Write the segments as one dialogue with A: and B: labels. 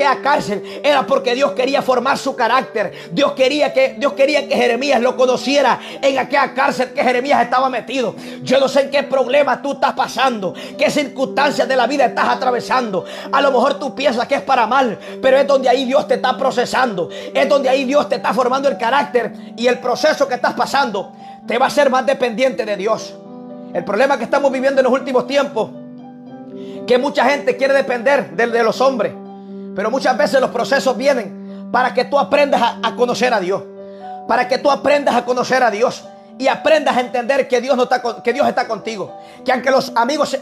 A: aquella cárcel era porque Dios quería formar su carácter. Dios quería que Jeremías lo conociera en aquella cárcel que Jeremías estaba metido. Yo no sé en qué problema tú estás pasando, qué circunstancias de la vida estás atravesando. A lo mejor tú piensas que es para mal, pero es donde ahí Dios te está procesando. Es donde ahí Dios te está formando el carácter, y el proceso que estás pasando te va a hacer más dependiente de Dios. El problema que estamos viviendo en los últimos tiempos, que mucha gente quiere depender de los hombres, pero muchas veces los procesos vienen para que tú aprendas a conocer a Dios, para que tú aprendas a conocer a Dios y aprendas a entender que Dios está contigo, que aunque los amigos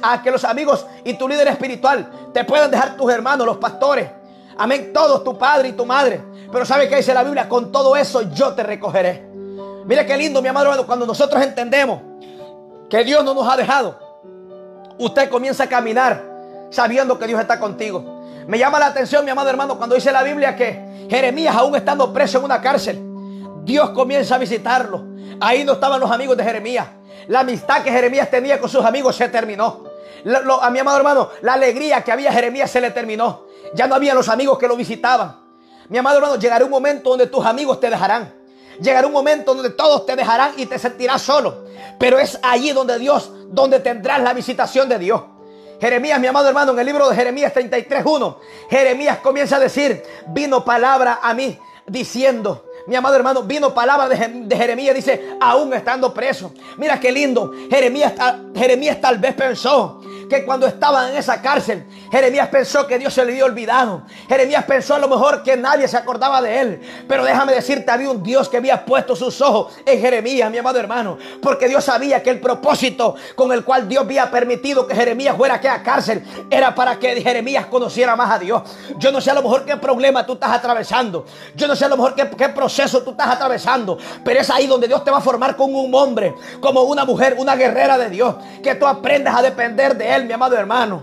A: y tu líder espiritual te puedan dejar, tus hermanos, los pastores, amén, todos, tu padre y tu madre, pero ¿sabe qué dice la Biblia? Con todo eso yo te recogeré. Mira qué lindo, mi amado hermano, cuando nosotros entendemos que Dios no nos ha dejado, usted comienza a caminar sabiendo que Dios está contigo. Me llama la atención, mi amado hermano, cuando dice la Biblia que Jeremías, aún estando preso en una cárcel, Dios comienza a visitarlo. Ahí no estaban los amigos de Jeremías. La amistad que Jeremías tenía con sus amigos se terminó. A mi amado hermano, la alegría que había Jeremías se le terminó. Ya no había los amigos que lo visitaban. Mi amado hermano, llegará un momento donde tus amigos te dejarán. Llegará un momento donde todos te dejarán y te sentirás solo. Pero es allí donde tendrás la visitación de Dios. Jeremías, mi amado hermano, en el libro de Jeremías 33:1, Jeremías comienza a decir: vino palabra a mí diciendo, mi amado hermano, vino palabra de Jeremías, dice, aún estando preso. Mira qué lindo. Jeremías tal vez pensó que cuando estaba en esa cárcel, Jeremías pensó que Dios se le había olvidado. Jeremías pensó a lo mejor que nadie se acordaba de él. Pero déjame decirte, había un Dios que había puesto sus ojos en Jeremías, mi amado hermano. Porque Dios sabía que el propósito con el cual Dios había permitido que Jeremías fuera a aquella cárcel era para que Jeremías conociera más a Dios. Yo no sé a lo mejor qué problema tú estás atravesando. Yo no sé a lo mejor qué proceso tú estás atravesando. Pero es ahí donde Dios te va a formar como un hombre, como una mujer, una guerrera de Dios. Que tú aprendas a depender de Él, mi amado hermano.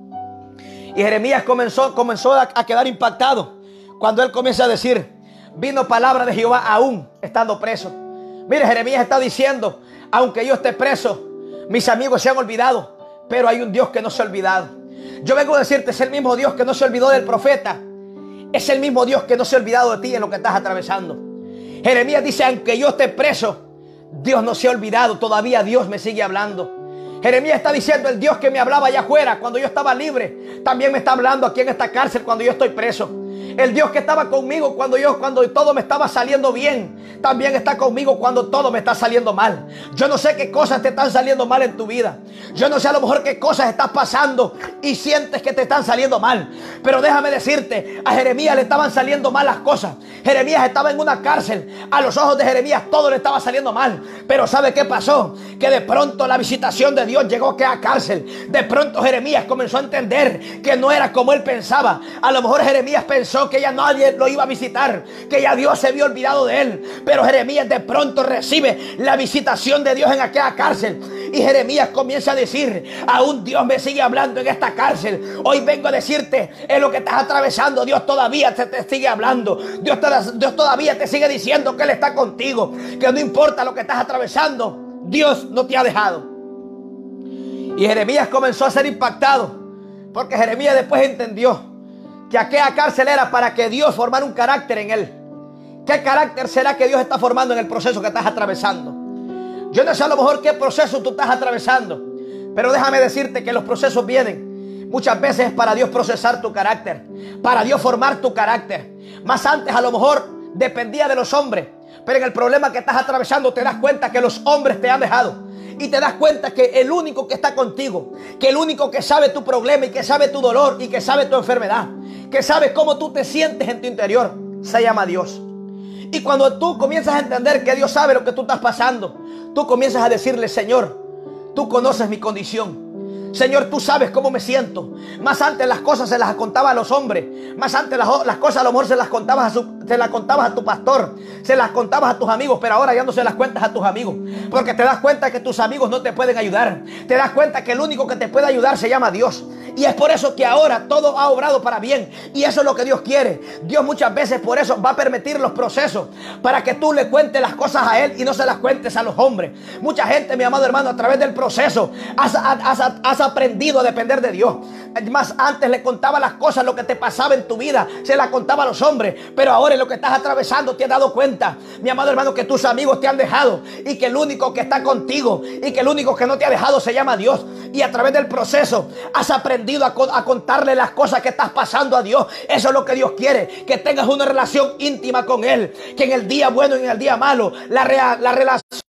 A: Y Jeremías comenzó a quedar impactado cuando él comienza a decir: vino palabra de Jehová aún estando preso. Mire, Jeremías está diciendo: aunque yo esté preso, mis amigos se han olvidado, pero hay un Dios que no se ha olvidado. Yo vengo a decirte, es el mismo Dios que no se olvidó del profeta. Es el mismo Dios que no se ha olvidado de ti en lo que estás atravesando. Jeremías dice: aunque yo esté preso, Dios no se ha olvidado, todavía Dios me sigue hablando. Jeremías está diciendo: el Dios que me hablaba allá afuera cuando yo estaba libre, también me está hablando aquí en esta cárcel cuando yo estoy preso. El Dios que estaba conmigo cuando todo me estaba saliendo bien, también está conmigo cuando todo me está saliendo mal. Yo no sé qué cosas te están saliendo mal en tu vida. Yo no sé a lo mejor qué cosas estás pasando y sientes que te están saliendo mal. Pero déjame decirte, a Jeremías le estaban saliendo mal las cosas. Jeremías estaba en una cárcel. A los ojos de Jeremías todo le estaba saliendo mal. Pero ¿sabe qué pasó? Que de pronto la visitación de Dios llegó a aquella cárcel. De pronto Jeremías comenzó a entender que no era como él pensaba. A lo mejor Jeremías pensó que ya nadie lo iba a visitar, que ya Dios se había olvidado de él. Pero Jeremías de pronto recibe la visitación de Dios en aquella cárcel. Y Jeremías comienza a decir: aún Dios me sigue hablando en esta cárcel. Hoy vengo a decirte, en lo que estás atravesando, Dios todavía te sigue hablando. Dios todavía te sigue diciendo que Él está contigo, que no importa lo que estás atravesando, Dios no te ha dejado. Y Jeremías comenzó a ser impactado, porque Jeremías después entendió que aquella cárcel era para que Dios formara un carácter en él. ¿Qué carácter será que Dios está formando en el proceso que estás atravesando? Yo no sé a lo mejor qué proceso tú estás atravesando, pero déjame decirte que los procesos vienen muchas veces para Dios procesar tu carácter, para Dios formar tu carácter. Más antes a lo mejor dependía de los hombres, pero en el problema que estás atravesando te das cuenta que los hombres te han dejado. Y te das cuenta que el único que está contigo, que el único que sabe tu problema y que sabe tu dolor y que sabe tu enfermedad, que sabe cómo tú te sientes en tu interior, se llama Dios. Y cuando tú comienzas a entender que Dios sabe lo que tú estás pasando, tú comienzas a decirle: Señor, tú conoces mi condición. Señor, tú sabes cómo me siento. Más antes las cosas se las contaba a los hombres. Más antes las cosas a lo mejor se las contabas a tu pastor, se las contabas a tus amigos, pero ahora ya no se las cuentas a tus amigos, porque te das cuenta que tus amigos no te pueden ayudar. Te das cuenta que el único que te puede ayudar se llama Dios. Y es por eso que ahora todo ha obrado para bien. Y eso es lo que Dios quiere. Dios muchas veces por eso va a permitir los procesos, para que tú le cuentes las cosas a Él y no se las cuentes a los hombres. Mucha gente, mi amado hermano, a través del proceso has aprendido a depender de Dios. Más antes le contaba las cosas, lo que te pasaba en tu vida, se las contaba a los hombres. Pero ahora en lo que estás atravesando te has dado cuenta, mi amado hermano, que tus amigos te han dejado y que el único que está contigo y que el único que no te ha dejado se llama Dios. Y a través del proceso has aprendido a contarle las cosas que estás pasando a Dios. Eso es lo que Dios quiere, que tengas una relación íntima con Él, que en el día bueno y en el día malo la relación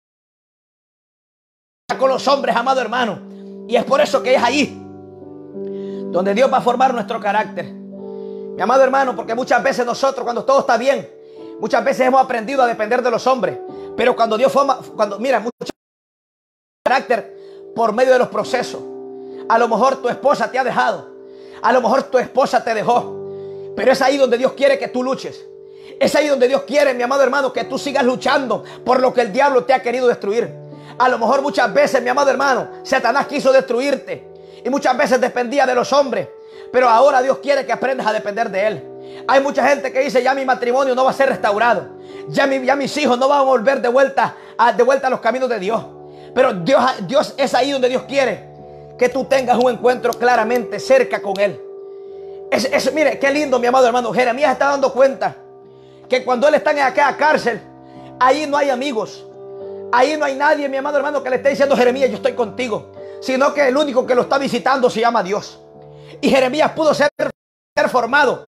A: con los hombres, amado hermano. Y es por eso que es ahí donde Dios va a formar nuestro carácter, mi amado hermano, porque muchas veces nosotros, cuando todo está bien, muchas veces hemos aprendido a depender de los hombres. Pero cuando Dios forma, mira, mucho carácter por medio de los procesos. A lo mejor tu esposa te ha dejado, a lo mejor tu esposa te dejó, pero es ahí donde Dios quiere que tú luches. Es ahí donde Dios quiere, mi amado hermano, que tú sigas luchando por lo que el diablo te ha querido destruir. A lo mejor muchas veces, mi amado hermano, Satanás quiso destruirte y muchas veces dependía de los hombres, pero ahora Dios quiere que aprendas a depender de Él. Hay mucha gente que dice: ya mi matrimonio no va a ser restaurado, ya mis hijos no van a volver de vuelta a los caminos de Dios. Pero Dios es ahí donde Dios quiere que tú tengas un encuentro claramente cerca con Él. Mire, qué lindo, mi amado hermano. Jeremías está dando cuenta que cuando él está en aquella cárcel, ahí no hay amigos, ahí no hay nadie, mi amado hermano, que le esté diciendo: Jeremías, yo estoy contigo. Sino que el único que lo está visitando se llama Dios. Y Jeremías pudo ser formado.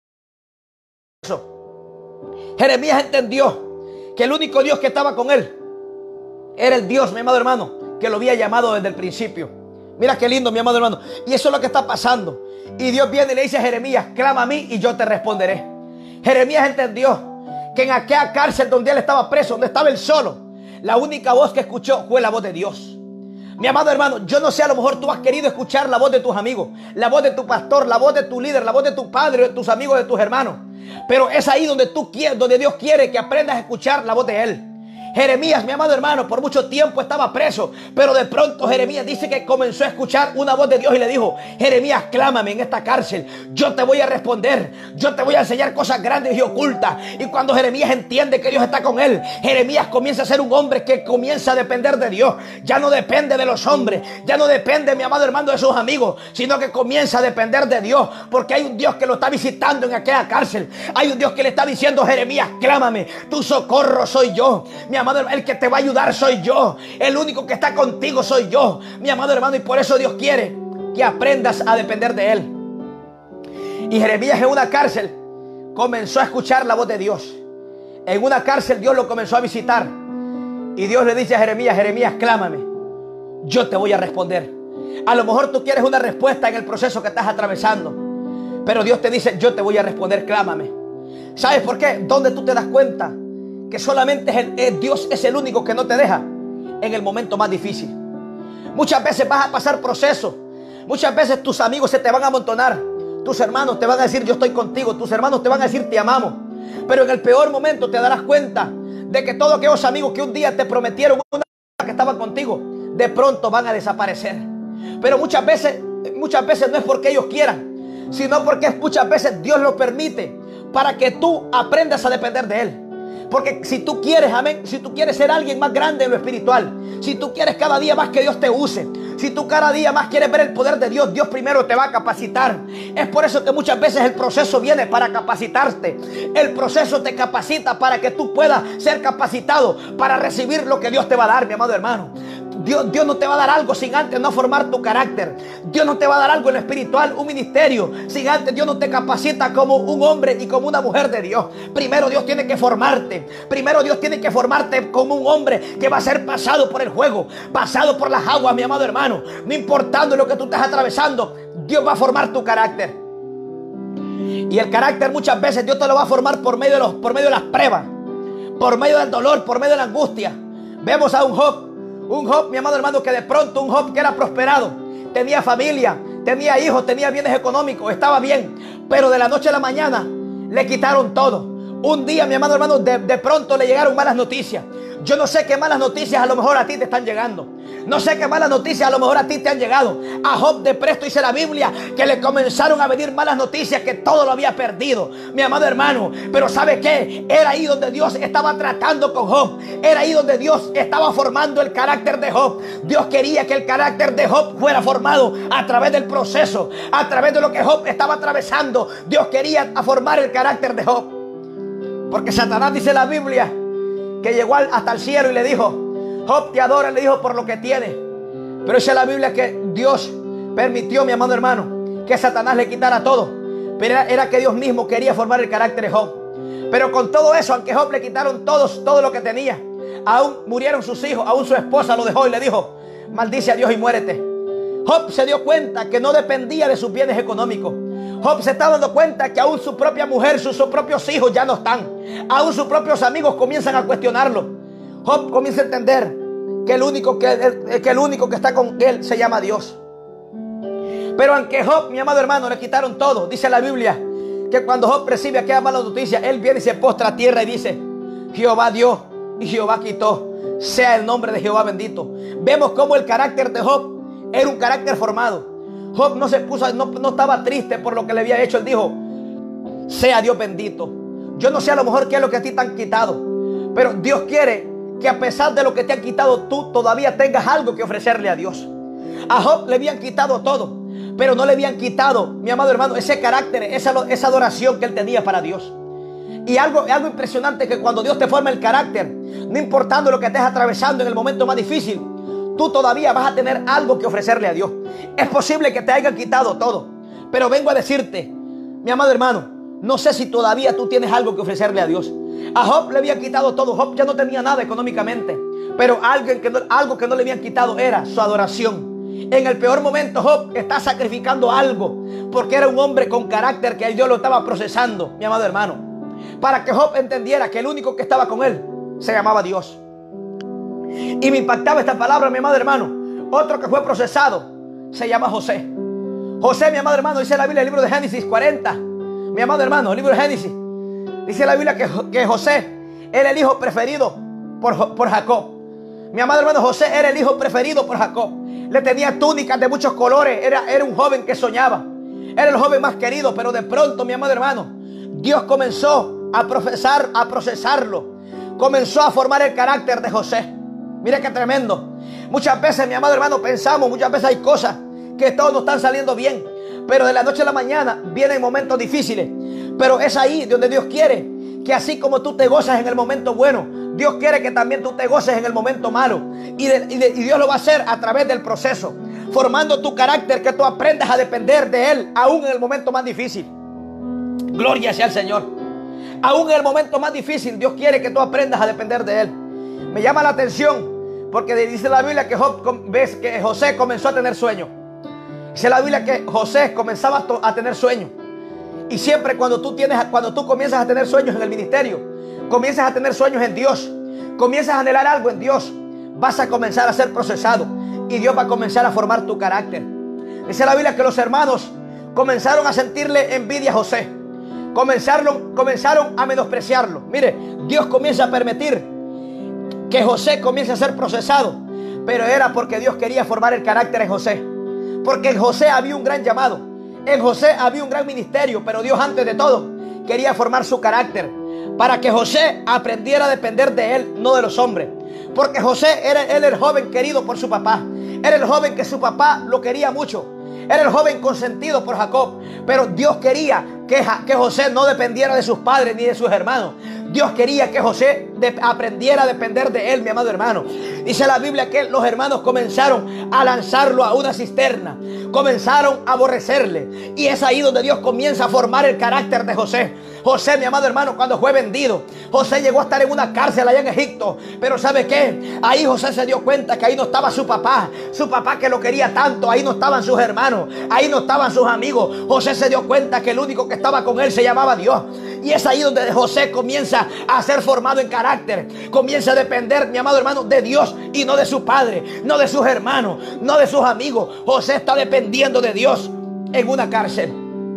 A: Jeremías entendió que el único Dios que estaba con él era el Dios, mi amado hermano, que lo había llamado desde el principio. Mira qué lindo, mi amado hermano. Y eso es lo que está pasando. Y Dios viene y le dice a Jeremías: clama a mí y yo te responderé. Jeremías entendió que en aquella cárcel donde él estaba preso, donde estaba él solo, la única voz que escuchó fue la voz de Dios. Mi amado hermano, yo no sé, a lo mejor tú has querido escuchar la voz de tus amigos, la voz de tu pastor, la voz de tu líder, la voz de tu padre, de tus amigos, de tus hermanos. Pero es ahí donde donde Dios quiere que aprendas a escuchar la voz de Él. Jeremías, mi amado hermano, por mucho tiempo estaba preso, pero de pronto Jeremías dice que comenzó a escuchar una voz de Dios y le dijo: Jeremías, clámame en esta cárcel, yo te voy a responder, yo te voy a enseñar cosas grandes y ocultas. Y cuando Jeremías entiende que Dios está con él, Jeremías comienza a ser un hombre que comienza a depender de Dios. Ya no depende de los hombres, ya no depende, mi amado hermano, de sus amigos, sino que comienza a depender de Dios, porque hay un Dios que lo está visitando en aquella cárcel. Hay un Dios que le está diciendo: Jeremías, clámame, tu socorro soy yo. Mi amado hermano, el que te va a ayudar soy yo, el único que está contigo soy yo, mi amado hermano. Y por eso Dios quiere que aprendas a depender de Él. Y Jeremías en una cárcel comenzó a escuchar la voz de Dios. En una cárcel Dios lo comenzó a visitar y Dios le dice a Jeremías: Jeremías, clámame, yo te voy a responder. A lo mejor tú quieres una respuesta en el proceso que estás atravesando, pero Dios te dice: yo te voy a responder, clámame. ¿Sabes por qué? ¿Dónde tú te das cuenta que solamente Dios es el único que no te deja? En el momento más difícil. Muchas veces vas a pasar procesos, muchas veces tus amigos se te van a amontonar, tus hermanos te van a decir: yo estoy contigo, tus hermanos te van a decir: te amamos. Pero en el peor momento te darás cuenta de que todos aquellos amigos que un día te prometieron una que estaban contigo, de pronto van a desaparecer. Pero muchas veces no es porque ellos quieran, sino porque muchas veces Dios lo permite para que tú aprendas a depender de Él. Porque si tú quieres, amén, si tú quieres ser alguien más grande en lo espiritual, si tú quieres cada día más que Dios te use, si tú cada día más quieres ver el poder de Dios, Dios primero te va a capacitar. Es por eso que muchas veces el proceso viene para capacitarte. El proceso te capacita para que tú puedas ser capacitado para recibir lo que Dios te va a dar, mi amado hermano. Dios no te va a dar algo sin antes no formar tu carácter. Dios no te va a dar algo en lo espiritual, un ministerio, sin antes Dios no te capacita como un hombre y como una mujer de Dios. Primero Dios tiene que formarte. Primero Dios tiene que formarte como un hombre que va a ser pasado por el fuego, pasado por las aguas, mi amado hermano. No importando lo que tú estés atravesando, Dios va a formar tu carácter. Y el carácter muchas veces Dios te lo va a formar por medio de las pruebas, por medio del dolor, por medio de la angustia. Vemos a un Job, mi amado hermano, que de pronto un Job que era prosperado, tenía familia, tenía hijos, tenía bienes económicos, estaba bien, pero de la noche a la mañana le quitaron todo. Un día, mi amado hermano, de pronto le llegaron malas noticias. Yo no sé qué malas noticias a lo mejor a ti te están llegando. No sé qué malas noticias a lo mejor a ti te han llegado. A Job de presto dice la Biblia que le comenzaron a venir malas noticias, que todo lo había perdido, mi amado hermano. Pero ¿sabe qué? Era ahí donde Dios estaba tratando con Job. Era ahí donde Dios estaba formando el carácter de Job. Dios quería que el carácter de Job fuera formado a través del proceso, a través de lo que Job estaba atravesando. Dios quería formar el carácter de Job. Porque Satanás, dice la Biblia, que llegó hasta el cielo y le dijo: Job te adora, le dijo, por lo que tiene. Pero dice la Biblia que Dios permitió, mi amado hermano, que Satanás le quitara todo. Pero era que Dios mismo quería formar el carácter de Job. Pero con todo eso, aunque Job le quitaron todo lo que tenía, aún murieron sus hijos, aún su esposa lo dejó y le dijo: maldice a Dios y muérete. Job se dio cuenta que no dependía de sus bienes económicos. Job se está dando cuenta que aún su propia mujer, sus propios hijos ya no están. Aún sus propios amigos comienzan a cuestionarlo. Job comienza a entender que el único que está con él se llama Dios. Pero aunque Job, mi amado hermano, le quitaron todo, dice la Biblia que cuando Job recibe aquella mala noticia, él viene y se postra a tierra y dice: Jehová dio y Jehová quitó, sea el nombre de Jehová bendito. Vemos cómo el carácter de Job era un carácter formado. Job no estaba triste por lo que le había hecho. Él dijo: sea Dios bendito. Yo no sé a lo mejor qué es lo que a ti te han quitado, pero Dios quiere que a pesar de lo que te han quitado, tú todavía tengas algo que ofrecerle a Dios. A Job le habían quitado todo, pero no le habían quitado, mi amado hermano, ese carácter, esa adoración que él tenía para Dios. Y algo impresionante, que cuando Dios te forma el carácter, no importando lo que estés atravesando en el momento más difícil, tú todavía vas a tener algo que ofrecerle a Dios. Es posible que te hayan quitado todo, pero vengo a decirte, mi amado hermano, no sé si todavía tú tienes algo que ofrecerle a Dios. A Job le habían quitado todo. Job ya no tenía nada económicamente, pero algo que no le habían quitado era su adoración. En el peor momento Job está sacrificando algo, porque era un hombre con carácter que Dios lo estaba procesando, mi amado hermano, para que Job entendiera que el único que estaba con él se llamaba Dios. Y me impactaba esta palabra, mi amado hermano. Otro que fue procesado se llama José. José, mi amado hermano, dice la Biblia, el libro de Génesis 40. Mi amado hermano, el libro de Génesis, dice la Biblia que José era el hijo preferido por Jacob. Mi amado hermano, José era el hijo preferido por Jacob. Le tenía túnicas de muchos colores. Era un joven que soñaba. Era el joven más querido. Pero de pronto, mi amado hermano, Dios comenzó a procesarlo. Comenzó a formar el carácter de José. Mira qué tremendo. Muchas veces, mi amado hermano, pensamos, muchas veces hay cosas que todos nos están saliendo bien, pero de la noche a la mañana vienen momentos difíciles. Pero es ahí donde Dios quiere que, así como tú te gozas en el momento bueno, Dios quiere que también tú te goces en el momento malo. Y Dios lo va a hacer a través del proceso, formando tu carácter, que tú aprendas a depender de Él, aún en el momento más difícil. Gloria sea al Señor. Aún en el momento más difícil, Dios quiere que tú aprendas a depender de Él. Me llama la atención porque dice la Biblia que ves que José comenzó a tener sueños. Dice la Biblia que José comenzaba a tener sueños. Y siempre cuando tú comienzas a tener sueños en el ministerio, comienzas a tener sueños en Dios, comienzas a anhelar algo en Dios, vas a comenzar a ser procesado y Dios va a comenzar a formar tu carácter. Dice la Biblia que los hermanos comenzaron a sentirle envidia a José. Comenzaron a menospreciarlo. Mire, Dios comienza a permitir que José comience a ser procesado, pero era porque Dios quería formar el carácter en José. Porque en José había un gran llamado, en José había un gran ministerio, pero Dios, antes de todo, quería formar su carácter para que José aprendiera a depender de Él, no de los hombres. Porque José era el joven querido por su papá, era el joven que su papá lo quería mucho, era el joven consentido por Jacob. Pero Dios quería que José no dependiera de sus padres ni de sus hermanos. Dios quería que José aprendiera a depender de él, mi amado hermano. Dice la Biblia que los hermanos comenzaron a lanzarlo a una cisterna. Comenzaron a aborrecerle. Y es ahí donde Dios comienza a formar el carácter de José. José, mi amado hermano, cuando fue vendido, José llegó a estar en una cárcel allá en Egipto. Pero ¿sabe qué? Ahí José se dio cuenta que ahí no estaba su papá que lo quería tanto. Ahí no estaban sus hermanos, ahí no estaban sus amigos. José se dio cuenta que el único que estaba con él se llamaba Dios. Y es ahí donde José comienza a ser formado en carácter. Comienza a depender, mi amado hermano, de Dios y no de su padre, no de sus hermanos, no de sus amigos. José está dependiendo de Dios en una cárcel.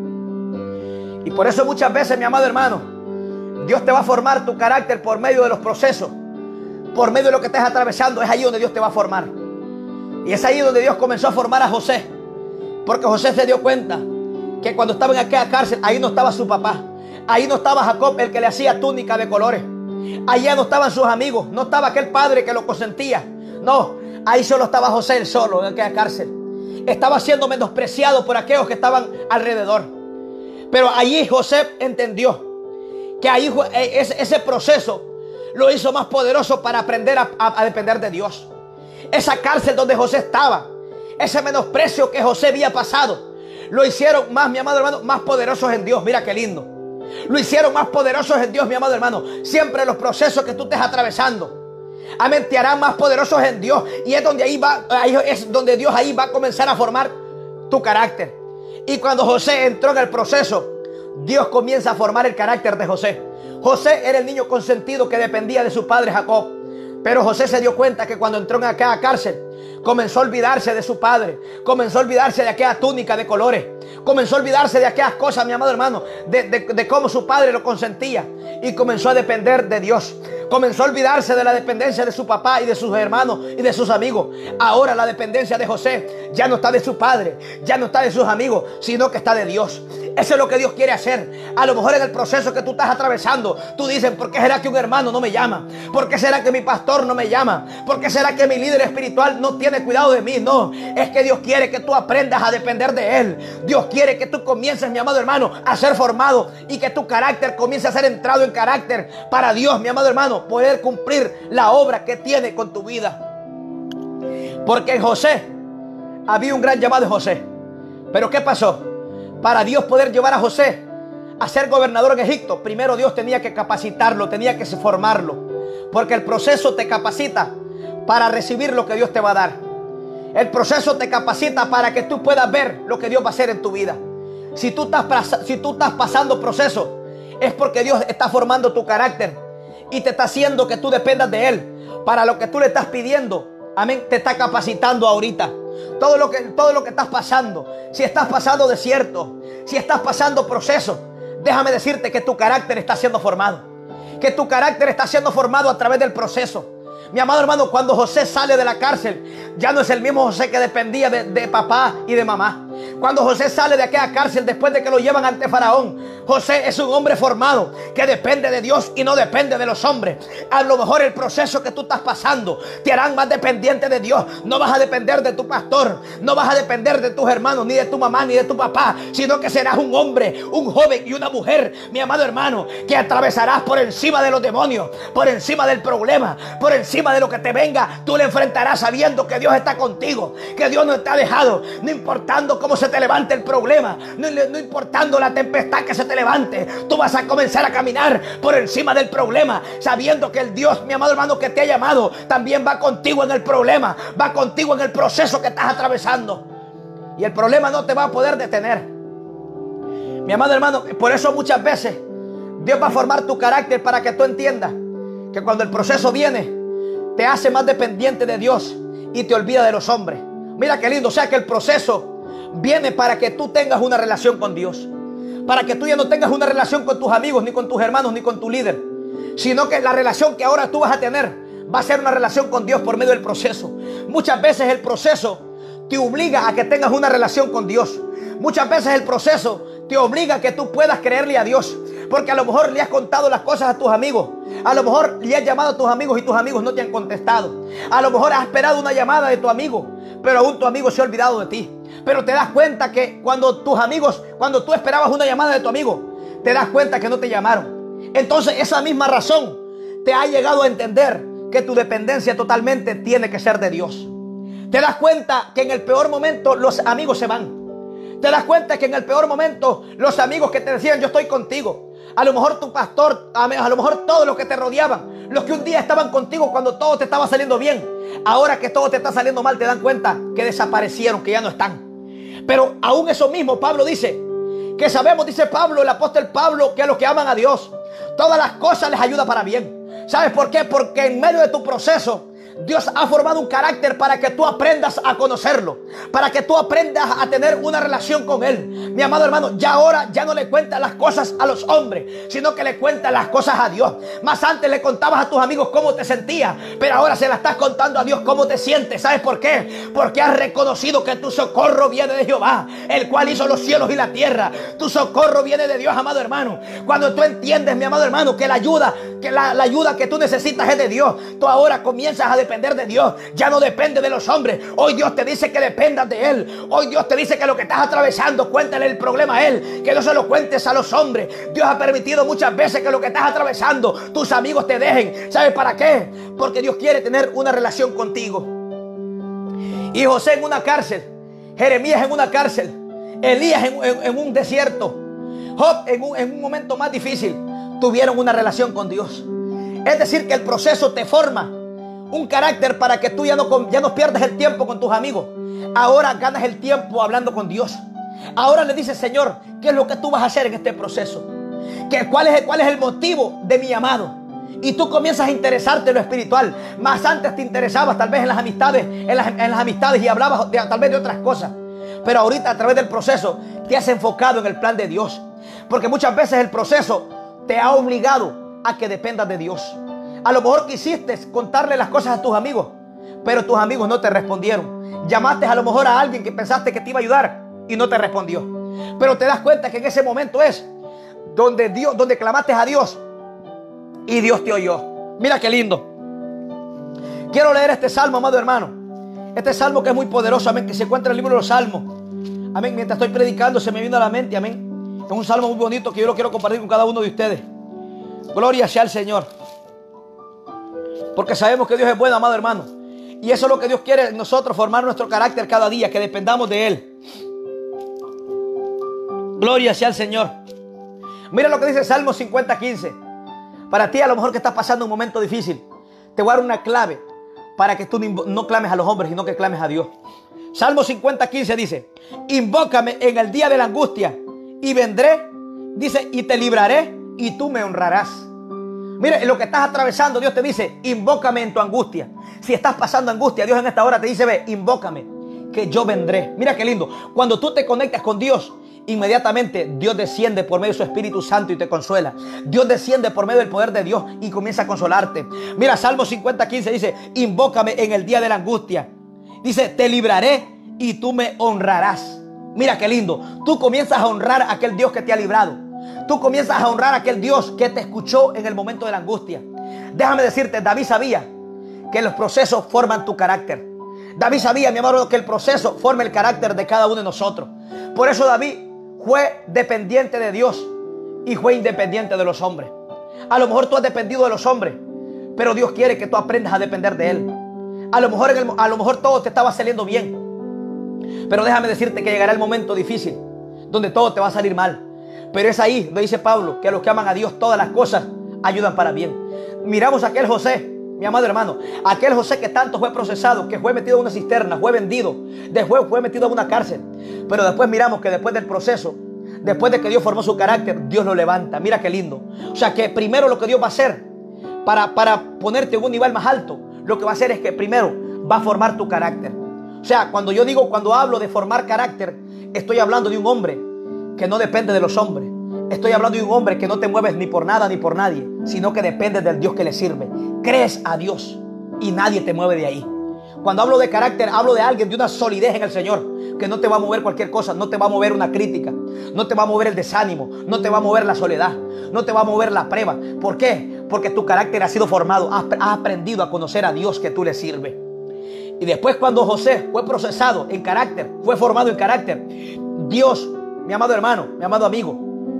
A: Y por eso muchas veces, mi amado hermano, Dios te va a formar tu carácter por medio de los procesos, por medio de lo que estés atravesando. Es ahí donde Dios te va a formar. Y es ahí donde Dios comenzó a formar a José. Porque José se dio cuenta que cuando estaba en aquella cárcel, ahí no estaba su papá. Ahí no estaba Jacob, el que le hacía túnica de colores. Allá no estaban sus amigos. No estaba aquel padre que lo consentía. No, ahí solo estaba José, el solo, en aquella cárcel. Estaba siendo menospreciado por aquellos que estaban alrededor. Pero allí José entendió que ahí ese proceso lo hizo más poderoso para aprender a depender de Dios. Esa cárcel donde José estaba, ese menosprecio que José había pasado, lo hicieron más, mi amado hermano, más poderosos en Dios. Mira qué lindo. Lo hicieron más poderosos en Dios, mi amado hermano. Siempre los procesos que tú estés atravesando, amén, te harán más poderosos en Dios. Y es donde es donde Dios ahí va a comenzar a formar tu carácter. Y cuando José entró en el proceso, Dios comienza a formar el carácter de José. José era el niño consentido que dependía de su padre Jacob. Pero José se dio cuenta que cuando entró en aquella cárcel, comenzó a olvidarse de su padre. Comenzó a olvidarse de aquella túnica de colores. Comenzó a olvidarse de aquellas cosas, mi amado hermano, de cómo su padre lo consentía. Y comenzó a depender de Dios. Comenzó a olvidarse de la dependencia de su papá y de sus hermanos y de sus amigos. Ahora la dependencia de José ya no está de su padre, ya no está de sus amigos, sino que está de Dios. Eso es lo que Dios quiere hacer. A lo mejor en el proceso que tú estás atravesando, tú dices, ¿por qué será que un hermano no me llama? ¿Por qué será que mi pastor no me llama? ¿Por qué será que mi líder espiritual no tiene cuidado de mí? No, es que Dios quiere que tú aprendas a depender de Él. Dios quiere que tú comiences, mi amado hermano, a ser formado y que tu carácter comience a ser entrado en carácter para Dios, mi amado hermano, poder cumplir la obra que tiene con tu vida. Porque en José había un gran llamado de José. Pero ¿qué pasó? Para Dios poder llevar a José a ser gobernador en Egipto, primero Dios tenía que capacitarlo, tenía que formarlo. Porque el proceso te capacita para recibir lo que Dios te va a dar. El proceso te capacita para que tú puedas ver lo que Dios va a hacer en tu vida. Si tú estás pasando proceso, es porque Dios está formando tu carácter y te está haciendo que tú dependas de Él. Para lo que tú le estás pidiendo, amén, te está capacitando ahorita. Todo lo que estás pasando, si estás pasando desierto, si estás pasando proceso, déjame decirte que tu carácter está siendo formado. Que tu carácter está siendo formado a través del proceso. Mi amado hermano, cuando José sale de la cárcel, ya no es el mismo José que dependía de papá y de mamá. Cuando José sale de aquella cárcel después de que lo llevan ante Faraón, José es un hombre formado que depende de Dios y no depende de los hombres. A lo mejor el proceso que tú estás pasando te harán más dependiente de Dios. No vas a depender de tu pastor, no vas a depender de tus hermanos, ni de tu mamá, ni de tu papá, sino que serás un hombre, un joven y una mujer, mi amado hermano, que atravesarás por encima de los demonios, por encima del problema, por encima de lo que te venga. Tú le enfrentarás sabiendo que Dios está contigo, que Dios no te ha dejado, no importando cómo se te levante el problema, no importando la tempestad que se te levante. Tú vas a comenzar a caminar por encima del problema, sabiendo que el Dios, mi amado hermano, que te ha llamado, también va contigo en el problema, va contigo en el proceso que estás atravesando. Y el problema no te va a poder detener, mi amado hermano. Por eso muchas veces Dios va a formar tu carácter para que tú entiendas que cuando el proceso viene, te hace más dependiente de Dios y te olvida de los hombres. Mira qué lindo. O sea que el proceso viene para que tú tengas una relación con Dios, para que tú ya no tengas una relación con tus amigos, ni con tus hermanos, ni con tu líder, sino que la relación que ahora tú vas a tener va a ser una relación con Dios por medio del proceso. Muchas veces el proceso te obliga a que tengas una relación con Dios. Muchas veces el proceso te obliga a que tú puedas creerle a Dios, porque a lo mejor le has contado las cosas a tus amigos. A lo mejor le has llamado a tus amigos y tus amigos no te han contestado. A lo mejor has esperado una llamada de tu amigo, pero aún tu amigo se ha olvidado de ti. Pero te das cuenta que cuando tú esperabas una llamada de tu amigo, te das cuenta que no te llamaron. Entonces esa misma razón te ha llegado a entender que tu dependencia totalmente tiene que ser de Dios. Te das cuenta que en el peor momento los amigos se van. Te das cuenta que en el peor momento los amigos que te decían yo estoy contigo, a lo mejor tu pastor, a lo mejor todos los que te rodeaban, los que un día estaban contigo cuando todo te estaba saliendo bien, ahora que todo te está saliendo mal te dan cuenta que desaparecieron, que ya no están. Pero aún eso mismo Pablo dice, que sabemos, dice Pablo, el apóstol Pablo, que a los que aman a Dios, todas las cosas les ayuda para bien. ¿Sabes por qué? Porque en medio de tu proceso Dios ha formado un carácter para que tú aprendas a conocerlo, para que tú aprendas a tener una relación con Él. Mi amado hermano, ya ahora ya no le cuentas las cosas a los hombres, sino que le cuentas las cosas a Dios. Más antes le contabas a tus amigos cómo te sentías, pero ahora se la estás contando a Dios cómo te sientes. ¿Sabes por qué? Porque has reconocido que tu socorro viene de Jehová, el cual hizo los cielos y la tierra. Tu socorro viene de Dios, amado hermano. Cuando tú entiendes, mi amado hermano, que la ayuda que tú necesitas es de Dios, tú ahora comienzas a depender de Dios. Ya no depende de los hombres. Hoy Dios te dice que dependas de Él. Hoy Dios te dice que lo que estás atravesando, cuéntale el problema a Él, que no se lo cuentes a los hombres. Dios ha permitido muchas veces que lo que estás atravesando, tus amigos te dejen. ¿Sabes para qué? Porque Dios quiere tener una relación contigo. Y José en una cárcel, Jeremías en una cárcel, Elías en un desierto, Job en un momento más difícil, tuvieron una relación con Dios. Es decir, que el proceso te forma un carácter para que tú ya no pierdas el tiempo con tus amigos. Ahora ganas el tiempo hablando con Dios. Ahora le dices: Señor, ¿qué es lo que tú vas a hacer en este proceso? ¿Cuál es el motivo de mi llamado? Y tú comienzas a interesarte en lo espiritual. Más antes te interesabas tal vez en las amistades y hablabas tal vez de otras cosas. Pero ahorita, a través del proceso, te has enfocado en el plan de Dios. Porque muchas veces el proceso te ha obligado a que dependas de Dios. A lo mejor quisiste contarle las cosas a tus amigos, pero tus amigos no te respondieron. Llamaste a lo mejor a alguien que pensaste que te iba a ayudar y no te respondió. Pero te das cuenta que en ese momento es donde clamaste a Dios y Dios te oyó. Mira qué lindo. Quiero leer este salmo, amado hermano. Este salmo que es muy poderoso, amén, que se encuentra en el libro de los Salmos. Amén, mientras estoy predicando se me vino a la mente, amén. Es un salmo muy bonito que yo lo quiero compartir con cada uno de ustedes. Gloria sea al Señor. Porque sabemos que Dios es bueno, amado hermano. Y eso es lo que Dios quiere en nosotros, formar nuestro carácter cada día, que dependamos de Él. Gloria sea al Señor. Mira lo que dice Salmo 50:15. Para ti, a lo mejor que estás pasando un momento difícil, te voy a dar una clave para que tú no clames a los hombres, sino que clames a Dios. Salmo 50:15 dice: invócame en el día de la angustia y vendré, dice, y te libraré y tú me honrarás. Mire, en lo que estás atravesando, Dios te dice: invócame en tu angustia. Si estás pasando angustia, Dios en esta hora te dice: ve, invócame, que yo vendré. Mira qué lindo. Cuando tú te conectas con Dios, inmediatamente Dios desciende por medio de su Espíritu Santo y te consuela. Dios desciende por medio del poder de Dios y comienza a consolarte. Mira, Salmo 50:15 dice: invócame en el día de la angustia. Dice: te libraré y tú me honrarás. Mira qué lindo. Tú comienzas a honrar a aquel Dios que te ha librado. Tú comienzas a honrar a aquel Dios que te escuchó en el momento de la angustia. Déjame decirte, David sabía que los procesos forman tu carácter. David sabía, mi amado, que el proceso forma el carácter de cada uno de nosotros. Por eso David fue dependiente de Dios y fue independiente de los hombres. A lo mejor tú has dependido de los hombres, pero Dios quiere que tú aprendas a depender de Él. A lo mejor todo te estaba saliendo bien, pero déjame decirte que llegará el momento difícil donde todo te va a salir mal. Pero es ahí donde dice Pablo que a los que aman a Dios todas las cosas ayudan para bien. Miramos a aquel José, mi amado hermano, aquel José que tanto fue procesado, que fue metido en una cisterna, fue vendido, después fue metido en una cárcel. Pero después miramos que después del proceso, después de que Dios formó su carácter, Dios lo levanta. Mira qué lindo. O sea que primero lo que Dios va a hacer para ponerte en un nivel más alto, lo que va a hacer es que primero va a formar tu carácter. O sea, cuando hablo de formar carácter, estoy hablando de un hombre que no depende de los hombres. Estoy hablando de un hombre que no te mueves ni por nada ni por nadie, sino que depende del Dios que le sirve. Crees a Dios y nadie te mueve de ahí. Cuando hablo de carácter, hablo de alguien de una solidez en el Señor, que no te va a mover cualquier cosa. No te va a mover una crítica, no te va a mover el desánimo, no te va a mover la soledad, no te va a mover la prueba. ¿Por qué? Porque tu carácter ha sido formado, has aprendido a conocer a Dios que tú le sirves. Y después, cuando José fue procesado en carácter, fue formado en carácter, Dios, mi amado hermano, mi amado amigo,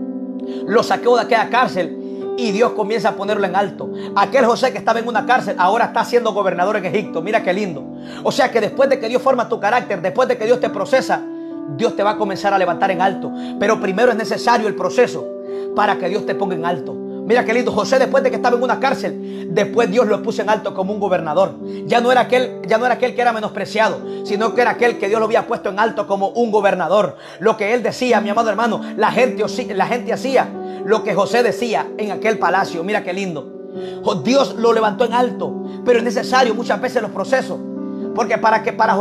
A: lo sacó de aquella cárcel y Dios comienza a ponerlo en alto. Aquel José que estaba en una cárcel ahora está siendo gobernador en Egipto. Mira qué lindo. O sea que después de que Dios forma tu carácter, después de que Dios te procesa, Dios te va a comenzar a levantar en alto. Pero primero es necesario el proceso para que Dios te ponga en alto. Mira qué lindo. José, después de que estaba en una cárcel, después Dios lo puso en alto como un gobernador. Ya no era aquel que era menospreciado, sino que era aquel que Dios lo había puesto en alto como un gobernador. Lo que él decía, mi amado hermano, la gente hacía lo que José decía en aquel palacio. Mira qué lindo. Dios lo levantó en alto, pero es necesario muchas veces los procesos. Porque para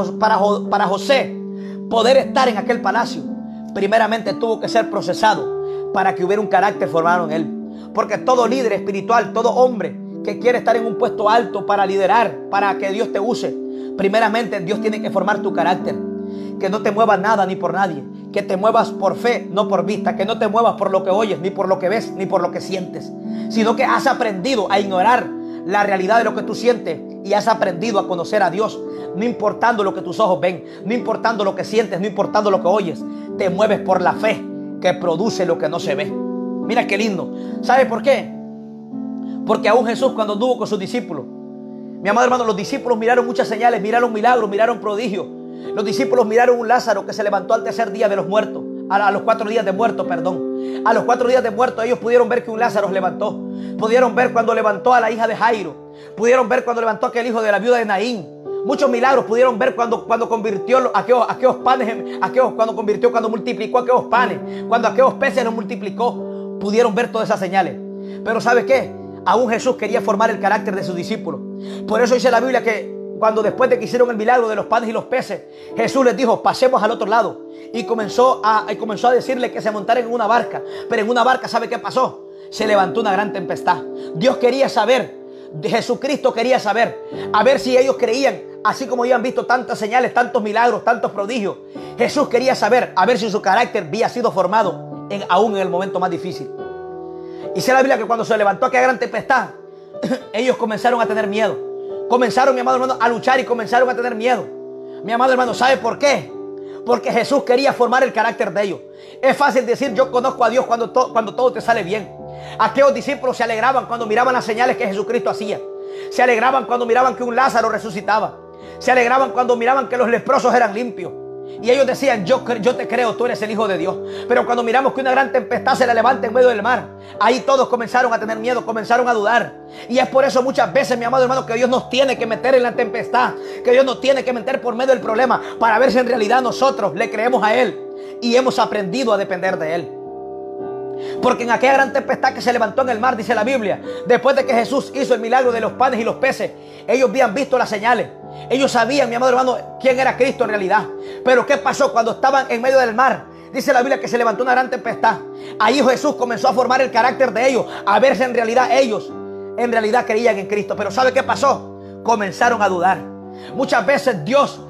A: José poder estar en aquel palacio, primeramente tuvo que ser procesado para que hubiera un carácter formado en él. Porque todo líder espiritual, todo hombre que quiere estar en un puesto alto para liderar, para que Dios te use, primeramente Dios tiene que formar tu carácter. Que no te muevas nada ni por nadie. Que te muevas por fe, no por vista. Que no te muevas por lo que oyes, ni por lo que ves, ni por lo que sientes. Sino que has aprendido a ignorar la realidad de lo que tú sientes y has aprendido a conocer a Dios. No importando lo que tus ojos ven, no importando lo que sientes, no importando lo que oyes. Te mueves por la fe que produce lo que no se ve. Mira qué lindo. ¿Sabes por qué? Porque aún Jesús, cuando anduvo con sus discípulos, mi amado hermano, los discípulos miraron muchas señales, miraron milagros, miraron prodigios. Los discípulos miraron un Lázaro que se levantó al tercer día de los muertos. A los 4 días de muerto, perdón. A los 4 días de muerto ellos pudieron ver que un Lázaro se levantó. Pudieron ver cuando levantó a la hija de Jairo. Pudieron ver cuando levantó a aquel hijo de la viuda de Naín. Muchos milagros pudieron ver cuando convirtió aquellos panes, cuando multiplicó aquellos panes, cuando aquellos peces los multiplicó. Pudieron ver todas esas señales. Pero ¿sabe qué? Aún Jesús quería formar el carácter de sus discípulos. Por eso dice la Biblia que cuando después de que hicieron el milagro de los panes y los peces, Jesús les dijo, pasemos al otro lado. Y comenzó a decirle que se montaran en una barca. Pero en una barca, ¿sabe qué pasó? Se levantó una gran tempestad. Dios quería saber, Jesucristo quería saber, a ver si ellos creían, así como habían visto tantas señales, tantos milagros, tantos prodigios. Jesús quería saber, a ver si su carácter había sido formado aún en el momento más difícil. Y dice la Biblia que cuando se levantó aquella gran tempestad, ellos comenzaron a tener miedo. Comenzaron, mi amado hermano, a luchar y comenzaron a tener miedo. Mi amado hermano, ¿sabe por qué? Porque Jesús quería formar el carácter de ellos. Es fácil decir, yo conozco a Dios cuando todo te sale bien. Aquellos discípulos se alegraban cuando miraban las señales que Jesucristo hacía. Se alegraban cuando miraban que un Lázaro resucitaba. Se alegraban cuando miraban que los leprosos eran limpios. Y ellos decían, yo te creo, tú eres el Hijo de Dios. Pero cuando miramos que una gran tempestad se le levanta en medio del mar, ahí todos comenzaron a tener miedo, comenzaron a dudar. Y es por eso muchas veces, mi amado hermano, que Dios nos tiene que meter en la tempestad, que Dios nos tiene que meter por medio del problema, para ver si en realidad nosotros le creemos a Él y hemos aprendido a depender de Él. Porque en aquella gran tempestad que se levantó en el mar, dice la Biblia, después de que Jesús hizo el milagro de los panes y los peces, ellos habían visto las señales. Ellos sabían, mi amado hermano, quién era Cristo en realidad. Pero ¿qué pasó cuando estaban en medio del mar? Dice la Biblia que se levantó una gran tempestad. Ahí Jesús comenzó a formar el carácter de ellos, a ver si en realidad ellos creían en Cristo. Pero ¿sabe qué pasó? Comenzaron a dudar. Muchas veces Dios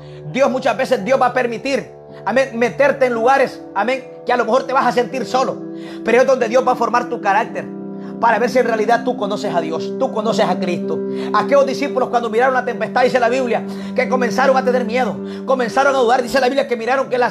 A: va a permitir, amén, meterte en lugares, amén, que a lo mejor te vas a sentir solo. Pero es donde Dios va a formar tu carácter, para ver si en realidad tú conoces a Dios, tú conoces a Cristo. Aquellos discípulos cuando miraron la tempestad, dice la Biblia, que comenzaron a tener miedo, comenzaron a dudar. Dice la Biblia que miraron que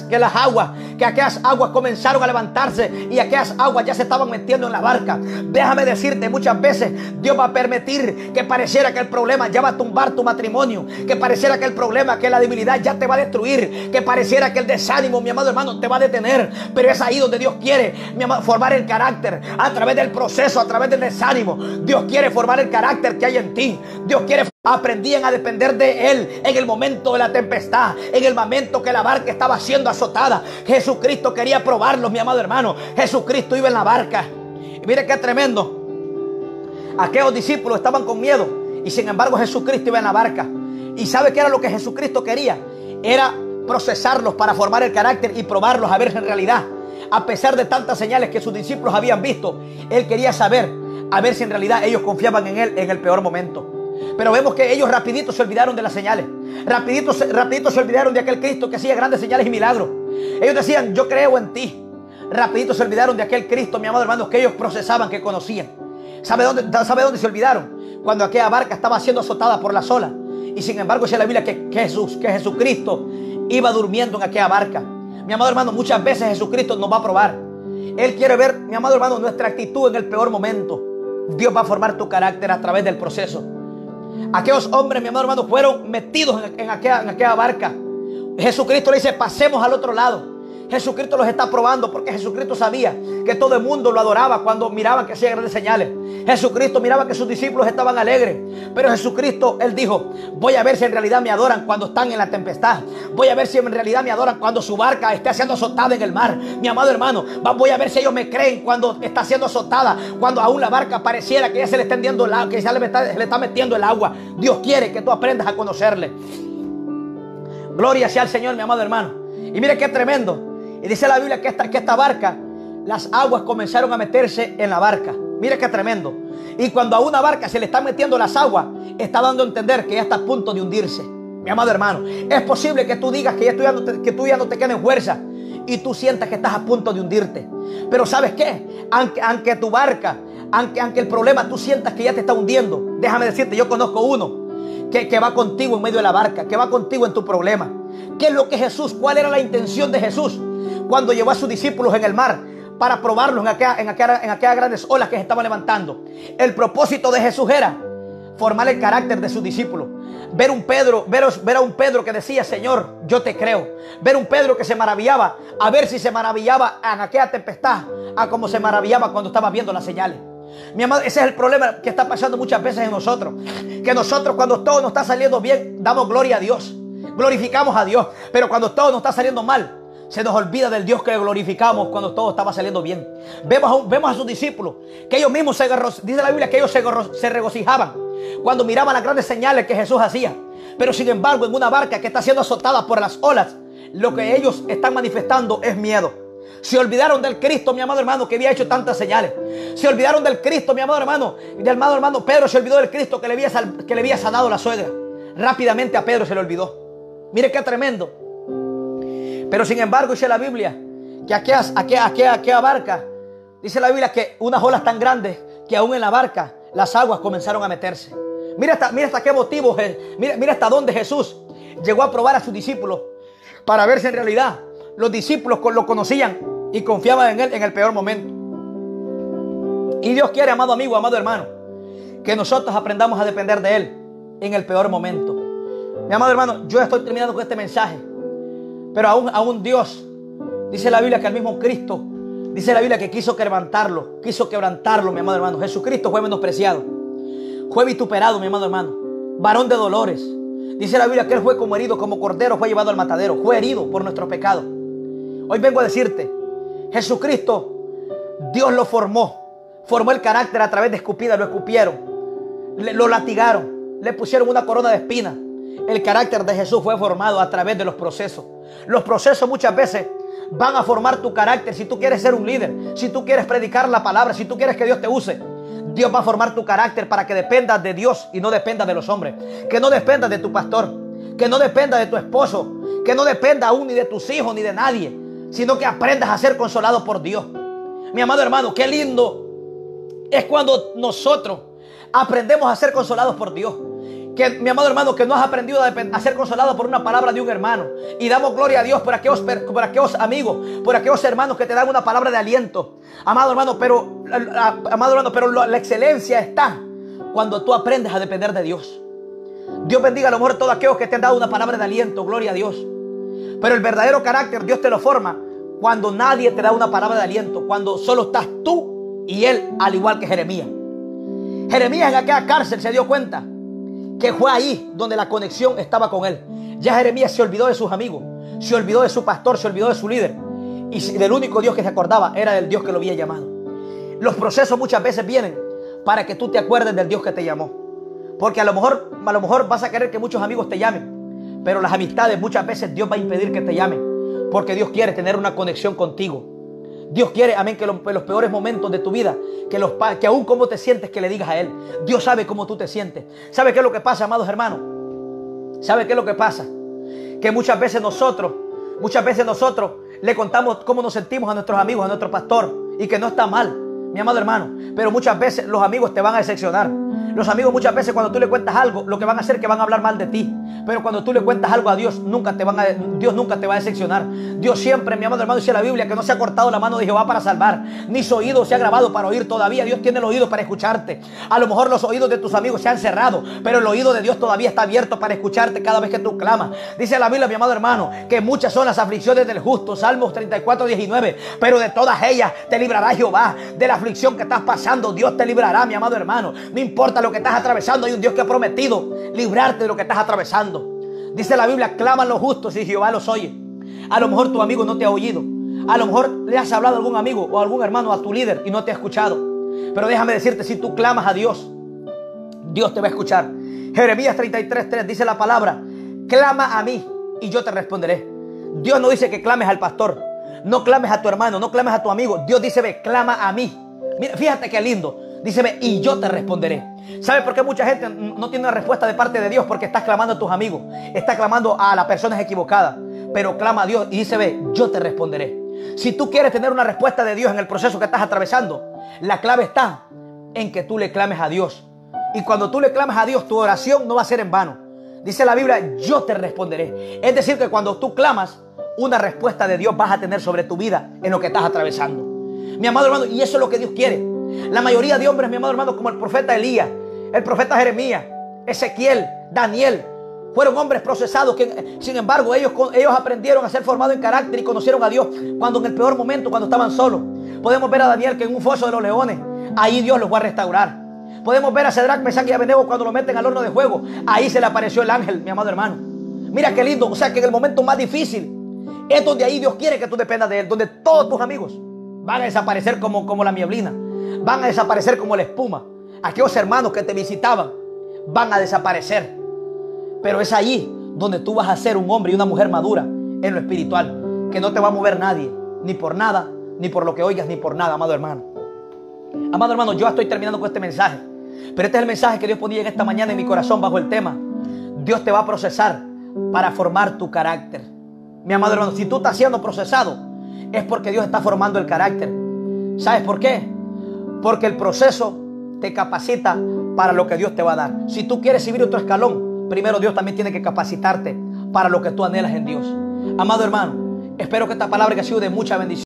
A: aquellas aguas comenzaron a levantarse y aquellas aguas ya se estaban metiendo en la barca. Déjame decirte, muchas veces Dios va a permitir que pareciera que el problema ya va a tumbar tu matrimonio, que pareciera que el problema, que la debilidad ya te va a destruir, que pareciera que el desánimo, mi amado hermano, te va a detener. Pero es ahí donde Dios quiere, mi amado, formar el carácter a través del proceso. A través del desánimo, Dios quiere formar el carácter que hay en ti. Dios quiere. Aprendían a depender de Él en el momento de la tempestad, en el momento que la barca estaba siendo azotada. Jesucristo quería probarlos, mi amado hermano. Jesucristo iba en la barca. Y mire qué tremendo. Aquellos discípulos estaban con miedo y sin embargo Jesucristo iba en la barca. ¿Y sabe qué era lo que Jesucristo quería? Era procesarlos para formar el carácter y probarlos a ver si en realidad, a pesar de tantas señales que sus discípulos habían visto, Él quería saber, a ver si en realidad ellos confiaban en Él en el peor momento. Pero vemos que ellos rapidito se olvidaron de las señales. Rapidito se olvidaron de aquel Cristo que hacía grandes señales y milagros. Ellos decían, yo creo en ti. Rapidito se olvidaron de aquel Cristo, mi amado hermano, que ellos procesaban, que conocían. ¿Sabe dónde se olvidaron? Cuando aquella barca estaba siendo azotada por las olas. Y sin embargo dice la Biblia que Jesucristo iba durmiendo en aquella barca. Mi amado hermano, muchas veces Jesucristo nos va a probar. Él quiere ver, mi amado hermano, nuestra actitud en el peor momento. Dios va a formar tu carácter a través del proceso. Aquellos hombres, mi amado hermano, fueron metidos en aquella barca. Jesucristo le dice, pasemos al otro lado. Jesucristo los está probando porque Jesucristo sabía que todo el mundo lo adoraba cuando miraban que hacía grandes señales. Jesucristo miraba que sus discípulos estaban alegres. Pero Jesucristo, Él dijo, voy a ver si en realidad me adoran cuando están en la tempestad. Voy a ver si en realidad me adoran cuando su barca esté siendo azotada en el mar. Mi amado hermano, voy a ver si ellos me creen cuando está siendo azotada. Cuando aún la barca pareciera que ya se le está hendiendo el agua, que ya le está metiendo el agua. Dios quiere que tú aprendas a conocerle. Gloria sea al Señor, mi amado hermano. Y mire qué tremendo. Y dice la Biblia que esta barca, las aguas comenzaron a meterse en la barca. Mire qué tremendo. Y cuando a una barca se le están metiendo las aguas, está dando a entender que ya está a punto de hundirse. Mi amado hermano, es posible que tú digas que tú ya no te queden fuerza y tú sientas que estás a punto de hundirte. Pero ¿sabes qué? Aunque tu barca, aunque el problema tú sientas que ya te está hundiendo, déjame decirte, yo conozco uno que va contigo en medio de la barca, que va contigo en tu problema. ¿Qué es lo que Jesús? ¿Cuál era la intención de Jesús cuando llevó a sus discípulos en el mar para probarlos en aquellas grandes olas que se estaban levantando? El propósito de Jesús era formar el carácter de sus discípulos. Ver a un Pedro que decía, Señor, yo te creo. Ver un Pedro que se maravillaba, a ver si se maravillaba en aquella tempestad, a como se maravillaba cuando estaba viendo las señales. Mi amado, ese es el problema que está pasando muchas veces en nosotros. Que nosotros, cuando todo nos está saliendo bien, damos gloria a Dios, glorificamos a Dios. Pero cuando todo nos está saliendo mal, se nos olvida del Dios que glorificamos cuando todo estaba saliendo bien. Vemos a sus discípulos que ellos mismos dice la Biblia que ellos se regocijaban cuando miraban las grandes señales que Jesús hacía. Pero sin embargo, en una barca que está siendo azotada por las olas, lo que ellos están manifestando es miedo. Se olvidaron del Cristo, mi amado hermano, que había hecho tantas señales. Se olvidaron del Cristo, mi amado hermano. Pedro se olvidó del Cristo que le había sanado la suegra. Rápidamente a Pedro se le olvidó. Mire qué tremendo. Pero sin embargo dice la Biblia que aquella barca, dice la Biblia que unas olas tan grandes que aún en la barca las aguas comenzaron a meterse. Mira hasta qué motivo, mira hasta dónde Jesús llegó a probar a sus discípulos para ver si en realidad los discípulos lo conocían y confiaban en Él en el peor momento. Y Dios quiere, amado amigo, amado hermano, que nosotros aprendamos a depender de Él en el peor momento. Mi amado hermano, yo estoy terminando con este mensaje, pero aún Dios, dice la Biblia que el mismo Cristo, dice la Biblia que quiso quebrantarlo, mi amado hermano. Jesucristo fue menospreciado, fue vituperado, mi amado hermano, varón de dolores. Dice la Biblia que Él fue como herido, como cordero fue llevado al matadero, fue herido por nuestro pecado. Hoy vengo a decirte, Jesucristo, Dios lo formó el carácter a través de escupidas, lo escupieron, lo latigaron, le pusieron una corona de espinas. El carácter de Jesús fue formado a través de los procesos. Los procesos muchas veces van a formar tu carácter. Si tú quieres ser un líder, si tú quieres predicar la palabra, si tú quieres que Dios te use, Dios va a formar tu carácter para que dependas de Dios y no dependas de los hombres. Que no dependas de tu pastor, que no dependas de tu esposo, que no dependa aún ni de tus hijos ni de nadie, sino que aprendas a ser consolado por Dios. Mi amado hermano, qué lindo es cuando nosotros aprendemos a ser consolados por Dios. Que, mi amado hermano, que no has aprendido a ser consolado por una palabra de un hermano. Y damos gloria a Dios por aquellos amigos, por aquellos hermanos que te dan una palabra de aliento. Amado hermano, pero la excelencia está cuando tú aprendes a depender de Dios. Dios bendiga a lo mejor todos aquellos que te han dado una palabra de aliento, gloria a Dios. Pero el verdadero carácter Dios te lo forma cuando nadie te da una palabra de aliento, cuando solo estás tú y Él, al igual que Jeremías. Jeremías en aquella cárcel se dio cuenta que fue ahí donde la conexión estaba con Él. Ya Jeremías se olvidó de sus amigos, se olvidó de su pastor, se olvidó de su líder, y del único Dios que se acordaba era del Dios que lo había llamado. Los procesos muchas veces vienen para que tú te acuerdes del Dios que te llamó. Porque a lo mejor vas a querer que muchos amigos te llamen, pero las amistades muchas veces Dios va a impedir que te llamen, porque Dios quiere tener una conexión contigo. Dios quiere, amén, que en los peores momentos de tu vida, que aún cómo te sientes, que le digas a Él. Dios sabe cómo tú te sientes. ¿Sabe qué es lo que pasa, amados hermanos? ¿Sabe qué es lo que pasa? Que muchas veces nosotros le contamos cómo nos sentimos a nuestros amigos, a nuestro pastor, y que no está mal, mi amado hermano. Pero muchas veces los amigos te van a decepcionar. Los amigos muchas veces cuando tú le cuentas algo, lo que van a hacer es que van a hablar mal de ti. Pero cuando tú le cuentas algo a Dios, Dios nunca te va a decepcionar. Dios siempre, mi amado hermano, dice la Biblia que no se ha cortado la mano de Jehová para salvar, ni su oído se ha grabado para oír todavía. Dios tiene el oído para escucharte. A lo mejor los oídos de tus amigos se han cerrado, pero el oído de Dios todavía está abierto para escucharte cada vez que tú clamas. Dice la Biblia, mi amado hermano, que muchas son las aflicciones del justo. Salmos 34:19. Pero de todas ellas te librará Jehová. De la aflicción que estás pasando, Dios te librará, mi amado hermano. No importa lo que estás atravesando, hay un Dios que ha prometido librarte de lo que estás atravesando. Dice la Biblia, claman los justos y Jehová los oye. A lo mejor tu amigo no te ha oído. A lo mejor le has hablado a algún amigo o a algún hermano, a tu líder, y no te ha escuchado. Pero déjame decirte, si tú clamas a Dios, Dios te va a escuchar. Jeremías 33:3 dice la palabra, clama a mí y yo te responderé. Dios no dice que clames al pastor, no clames a tu hermano, no clames a tu amigo. Dios dice, ve, clama a mí. Mira, fíjate qué lindo. Dice, ve, y yo te responderé. ¿Sabe por qué mucha gente no tiene una respuesta de parte de Dios? Porque estás clamando a tus amigos, estás clamando a las personas equivocadas. Pero clama a Dios y dice, ve, yo te responderé. Si tú quieres tener una respuesta de Dios en el proceso que estás atravesando, la clave está en que tú le clames a Dios. Y cuando tú le clames a Dios, tu oración no va a ser en vano. Dice la Biblia, yo te responderé. Es decir, que cuando tú clamas, una respuesta de Dios vas a tener sobre tu vida en lo que estás atravesando. Mi amado hermano, y eso es lo que Dios quiere. La mayoría de hombres, mi amado hermano, como el profeta Elías, el profeta Jeremías, Ezequiel, Daniel, fueron hombres procesados que, sin embargo, ellos aprendieron a ser formados en carácter y conocieron a Dios cuando en el peor momento, cuando estaban solos. Podemos ver a Daniel que en un foso de los leones, ahí Dios los va a restaurar. Podemos ver a Sadrac, Mesach y Abednego cuando lo meten al horno de fuego. Ahí se le apareció el ángel, mi amado hermano. Mira qué lindo. O sea que en el momento más difícil es donde ahí Dios quiere que tú dependas de Él. Donde todos tus amigos van a desaparecer como la nieblina. Van a desaparecer como la espuma. Aquellos hermanos que te visitaban van a desaparecer. Pero es allí donde tú vas a ser un hombre y una mujer madura en lo espiritual. Que no te va a mover nadie. Ni por nada, ni por lo que oigas, ni por nada, amado hermano. Amado hermano, yo estoy terminando con este mensaje. Pero este es el mensaje que Dios ponía en esta mañana en mi corazón bajo el tema. Dios te va a procesar para formar tu carácter. Mi amado hermano, si tú estás siendo procesado, es porque Dios está formando el carácter. ¿Sabes por qué? Porque el proceso te capacita para lo que Dios te va a dar. Si tú quieres subir otro escalón, primero Dios también tiene que capacitarte para lo que tú anhelas en Dios. Amado hermano, espero que esta palabra que ha sido de mucha bendición